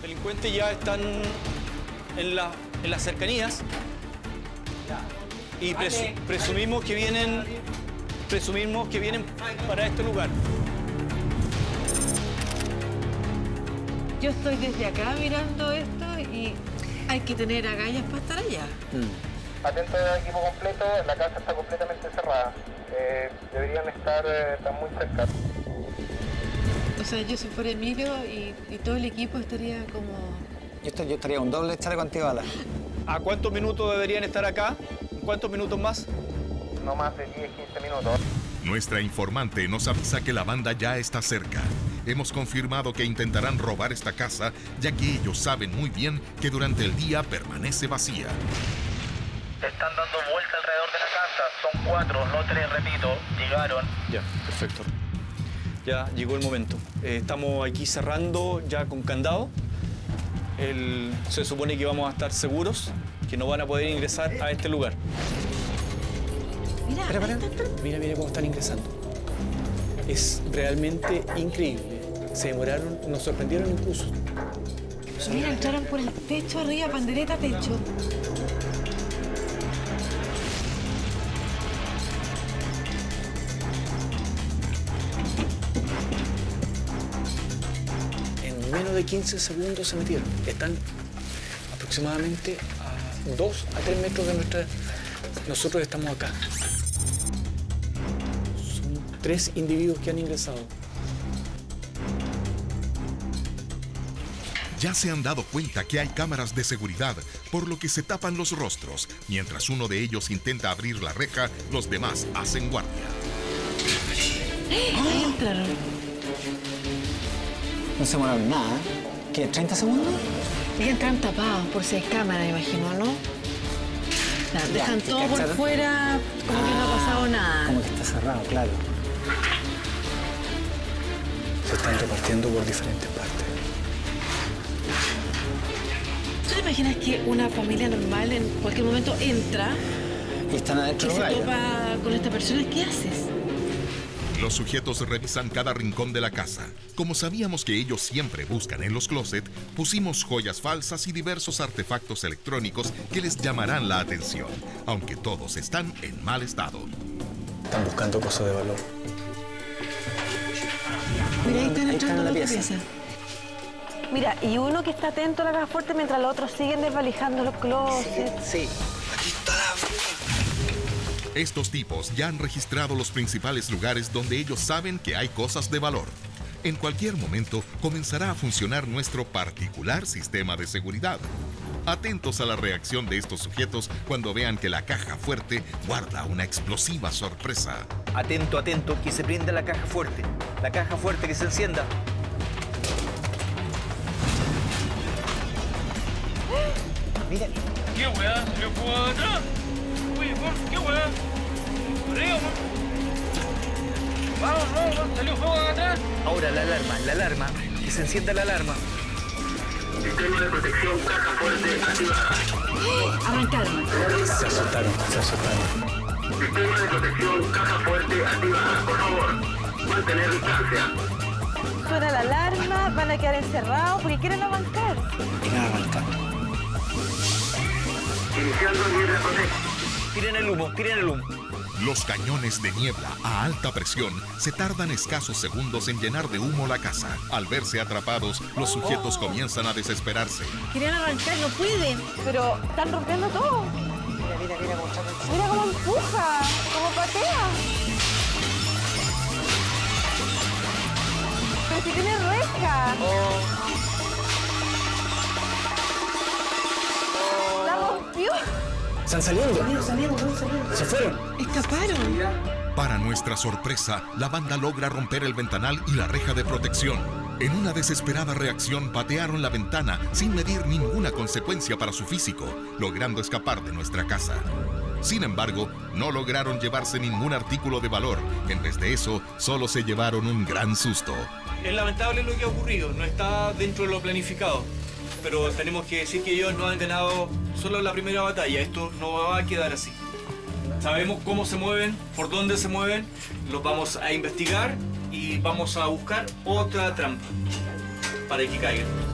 delincuentes ya están en las cercanías y presumimos que vienen para este lugar. Yo estoy desde acá mirando esto y hay que tener agallas para estar allá. Atento al equipo completo, la casa está completamente cerrada. Deberían estar muy cerca. O sea, yo si fuera Emilio y todo el equipo estaría como... Yo estaría un doble chaleco antibalas. ¿A cuántos minutos deberían estar acá? ¿En cuántos minutos más? No más de 10-15 minutos. Nuestra informante nos avisa que la banda ya está cerca. Hemos confirmado que intentarán robar esta casa, ya que ellos saben muy bien que durante el día permanece vacía. Están dando vuelta alrededor de la casa. Son 4, no 3, repito. Llegaron. Ya, perfecto. Ya llegó el momento. Estamos aquí cerrando ya con candado. Se supone que vamos a estar seguros, que no van a poder ingresar a este lugar. Mira, Mira cómo están ingresando. Es realmente increíble. Se demoraron, nos sorprendieron incluso. Mira, entraron por el techo arriba, pandereta techo. En menos de 15 segundos se metieron. Están aproximadamente a 2 a 3 metros de nuestra... Nosotros estamos acá. Son 3 individuos que han ingresado. Ya se han dado cuenta que hay cámaras de seguridad, por lo que se tapan los rostros. Mientras uno de ellos intenta abrir la reja, los demás hacen guardia. Ahí entraron. No se demoraron nada, ¿eh? ¿Qué, 30 segundos? Y entran tapados por si hay cámara, me imagino, ¿no? Claro, dejan todo por fuera, como que no ha pasado nada. Como que está cerrado, claro. Se están repartiendo por diferentes partes. ¿Tú te imaginas que una familia normal en cualquier momento entra Y están adentro y de se los gallos. topa con esta persona? ¿Qué haces? Los sujetos revisan cada rincón de la casa. Como sabíamos que ellos siempre buscan en los closets, pusimos joyas falsas y diversos artefactos electrónicos que les llamarán la atención, aunque todos están en mal estado. Están buscando cosas de valor. Mira, ahí están entrando a la otra pieza. pieza. Mira, y uno que está atento a la caja fuerte mientras los otros siguen desvalijando los closets. Sí. Estos tipos ya han registrado los principales lugares donde ellos saben que hay cosas de valor. En cualquier momento comenzará a funcionar nuestro particular sistema de seguridad. Atentos a la reacción de estos sujetos cuando vean que la caja fuerte guarda una explosiva sorpresa. Atento, atento, que se prenda la caja fuerte. La caja fuerte que se encienda. Mira. ¿Qué weá? ¿Se le fue atrás? Oye, ¿qué weá? ¡Río, vamos! ¡Salió fuego de atrás! Ahora la alarma. Que se encienda la alarma. Sistema de protección, caja fuerte activada. Arrancaron. Se asustaron. Sistema de protección, caja fuerte activada. Por favor, mantener distancia. Suena la alarma, van a quedar encerrados porque quieren arrancar. Quieren arrancar. Iniciando el de protección. Tiren el humo. Los cañones de niebla a alta presión se tardan escasos segundos en llenar de humo la casa. Al verse atrapados, los sujetos comienzan a desesperarse. Quieren arrancar, no pueden. Pero están rompiendo todo. Mira cómo está. Mira cómo empuja, cómo patea. Pero si tiene reja. La rompió. ¡Están saliendo! ¡Se fueron! Escaparon. Para nuestra sorpresa, la banda logra romper el ventanal y la reja de protección. En una desesperada reacción, patearon la ventana sin medir ninguna consecuencia para su físico, logrando escapar de nuestra casa. Sin embargo, no lograron llevarse ningún artículo de valor. En vez de eso, solo se llevaron un gran susto. Es lamentable lo que ha ocurrido, no está dentro de lo planificado. Pero tenemos que decir que ellos no han ganado solo la primera batalla. Esto no va a quedar así. Sabemos cómo se mueven, por dónde se mueven. Los vamos a investigar y vamos a buscar otra trampa para que caigan.